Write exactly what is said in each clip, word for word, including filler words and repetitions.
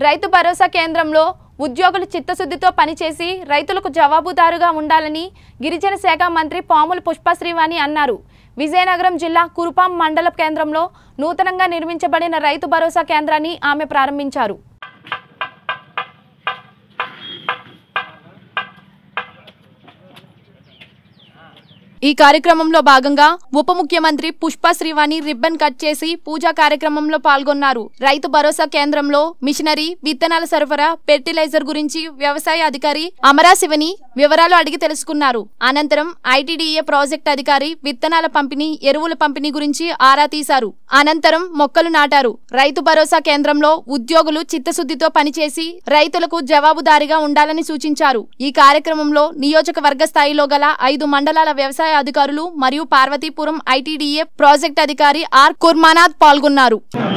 రైతు భరోసా కేంద్రంలో ఉద్యోగులు చిత్తశుద్ధితో పనిచేసి రైతులకు జవాబుదారుగా ఉండాలని గిరిజన శాఖ మంత్రి పాముల పుష్పశ్రీవాణి అన్నారు. విజయనగరం జిల్లా కురుపాం మండల కేంద్రంలో నూతనంగా నిర్మించబడిన రైతు భరోసా కేంద్రాన్ని ఆమె ప్రారంభించారు. ఈ కార్యక్రమంలో భాగంగా ఉప ముఖ్యమంత్రి పుష్పశ్రీవాణి రిబ్బన్ కట్ చేసి పూజా కార్యక్రమంలో పాల్గొన్నారు. రైతు భరోసా కేంద్రంలో మిషనరీ, విత్తనాల సరఫరా, ఫెర్టిలైజర్ గురించి వ్యవసాయ అధికారి అమరాశివని వివరాలు అడిగి తెలుసుకున్నారు. అనంతరం ఐటీడీఏ ప్రాజెక్ట్ అధికారి విత్తనాల పంపిణీ, ఎరువుల పంపిణీ గురించి ఆరా తీశారు. అనంతరం మొక్కలు నాటారు. రైతు భరోసా కేంద్రంలో ఉద్యోగులు చిత్తశుద్ధితో పనిచేసి రైతులకు జవాబుదారీగా ఉండాలని సూచించారు. ఈ కార్యక్రమంలో నియోజకవర్గ స్థాయిలో గల ఐదు మండలాల వ్యవసాయ అధికారులు మరియు పార్వతీపురం ఐటీడీఏ ప్రాజెక్ట్ అధికారి ఆర్ కుర్మానాథ్ పాల్గొన్నారు.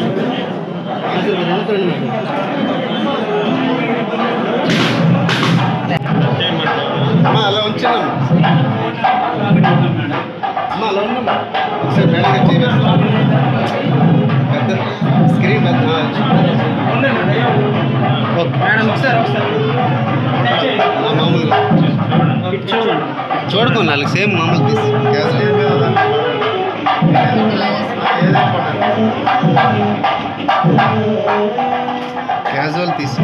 చూడకు నాలుగు సేమ్ మామూలు తీసి క్యాజువల్ తీసి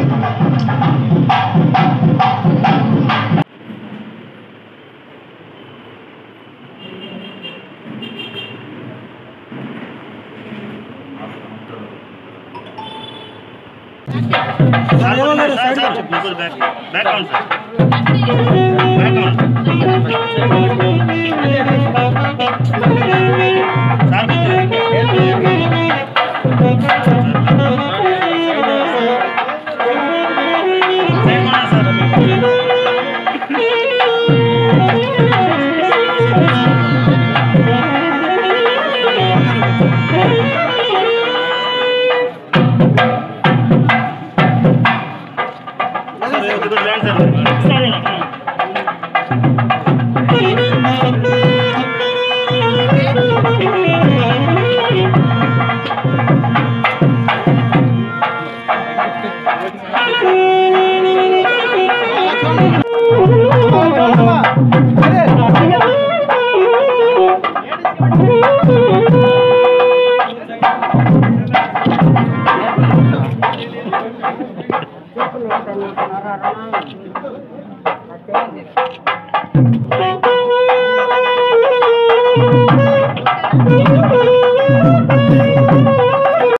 Thank you.